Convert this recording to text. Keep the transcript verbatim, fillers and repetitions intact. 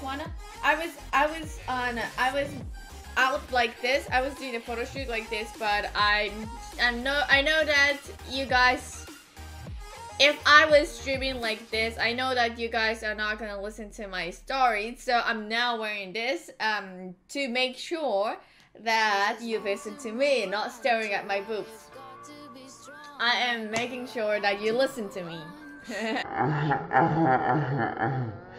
wanna? I was, I was on, I was out like this. I was doing a photo shoot like this, but I, I know, I know that you guys, if I was streaming like this, I know that you guys are not gonna listen to my stories. So I'm now wearing this um to make sure that you listen to me, not staring at my boobs. I am making sure that you listen to me.